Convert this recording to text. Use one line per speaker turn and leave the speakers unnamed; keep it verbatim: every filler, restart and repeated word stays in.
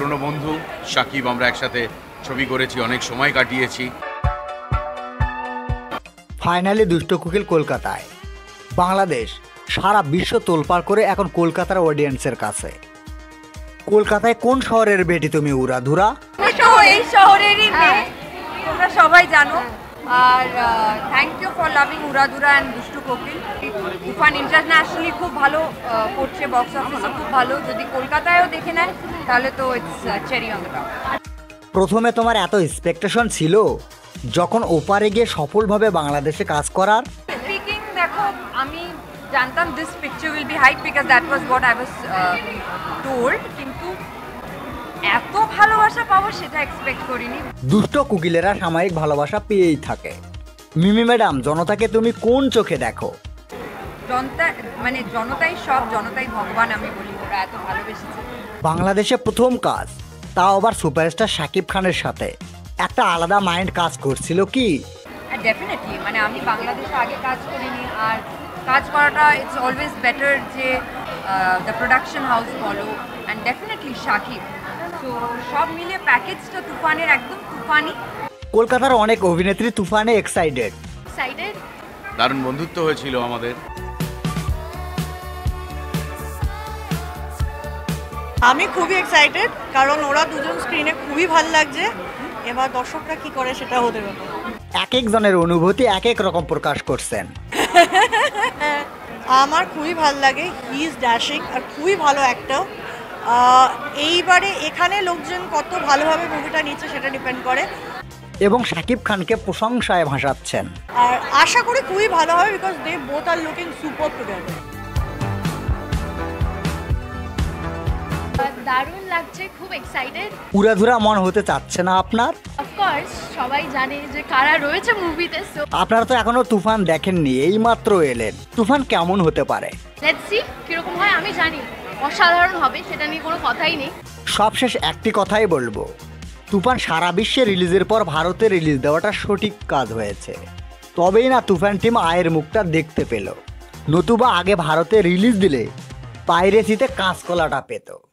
পুরনো বন্ধু শাকিব, আমরা একসাথে ছবি করেছি, অনেক সময় কাটিয়েছি।
ফাইনালি দুষ্ট কোকিল কলকাতায়। বাংলাদেশ সারা বিশ্ব তোলপাড় করে এখন কলকাতার অডিয়েন্সের কাছে। কলকাতায় কোন শহরের বেটি তুমি উড়াধুরা?
এই শহরেরই মেয়ে, তোমরা সবাই জানো। আর thank you for loving Uradhura and Dushtu Kokil. Toofan internationally খুব ভালো করছে, বক্স অফিসে খুব ভালো। যদি কলকাতায়ও দেখে নেয় তাহলে তো it's cherry on the top.
প্রথমে তোমার এত এক্সপেকটেশন ছিল যখন ওপারে গিয়ে সফলভাবে বাংলাদেশে কাজ করার?
স্পিকিং, দেখো আমি জানতাম this picture will be hype because that was what I was told, কিন্তু এত ভালোবাসা পাবো সেটা এক্সপেক্ট করিনি।
দুষ্ট কোকিলেরা সাময়িক ভালোবাসা পেয়েই থাকে। মিমি ম্যাডাম, জনতাকে তুমি কোন চোখে দেখো?
জনতা মানে জনতাই সব, জনতাই ভগবান আমি বলি। ওরা এত ভালোবেসেছে।
বাংলাদেশে প্রথম কাজ, তাও আবার সুপারস্টার শাকিব খানের সাথে, একটা আলাদা মাইন্ড কাজ করছিল কি?
ডেফিনেটলি, মানে আমি বাংলাদেশে আগে কাজ করিনি, আর কাজ করাটা ইটস অলওয়েজ বেটার যে দ্য প্রোডাকশন হাউস বলো, অ্যান্ড ডেফিনেটলি শাকিব। তো সব মিলিয়ে প্যাকেজটা তুফানের একদম তুফানি।
কলকাতার অনেক অভিনেত্রী তুফানে এক্সাইটেড।
এক্সাইটেড,
দারুণ বন্ধুত্ব হয়েছিল আমাদের।
আমি খুবই এক্সাইটেড, কারণ ওরা দুজন স্ক্রিনে খুবই ভালো লাগছে। এবার দর্শকরা কি করে সেটা হতে পারে।
এক একজনের অনুভূতি এক এক রকম প্রকাশ করছেন।
আমার খুবই ভালো লাগে, হি ইজ ড্যাশিং আর খুবই ভালো অ্যাক্টর। এইবারে এখানে লোকজন কত ভালোভাবে মুভিটা নিচ্ছে সেটা ডিপেন্ড করে।
এবং শাকিব খানকে প্রশংসায় ভাসাচ্ছেন।
আর আশা করি খুবই ভালো হবে, because they both are looking super together.
দারুণ লাগছে, খুব এক্সাইটেড।
উড়াধুরা মন হতে চাচ্ছে না আপনার?
অফকোর্স সবাই জানে যে কারা রয়েছে মুভিতে, সো
আপনারা তো এখনো তুফান দেখেননি, এই মাত্র এলেন। তুফান কেমন হতে পারে?
লেটস সি কিরকম হয়। আমি জানি অসাধারণ হবে, সেটা নিয়ে কোনো কথাই নেই।
সবশেষ একটি কথাই বলবো, তুফান সারা বিশ্বে রিলিজের পর ভারতে রিলিজ দেওয়াটা সঠিক কাজ হয়েছে। তবেই না তুফান টিম আয়ের মুখটা দেখতে পেল, নতুবা আগে ভারতে রিলিজ দিলে পাইরেসিতে কাঁচকলাটা পেত।